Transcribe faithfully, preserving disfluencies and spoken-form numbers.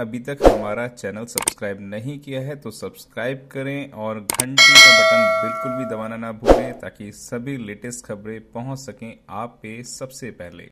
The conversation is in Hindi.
अभी तक हमारा चैनल सब्सक्राइब नहीं किया है तो सब्सक्राइब करें और घंटी का बटन बिल्कुल भी दबाना ना भूलें ताकि सभी लेटेस्ट खबरें पहुंच सकें आप पे सबसे पहले।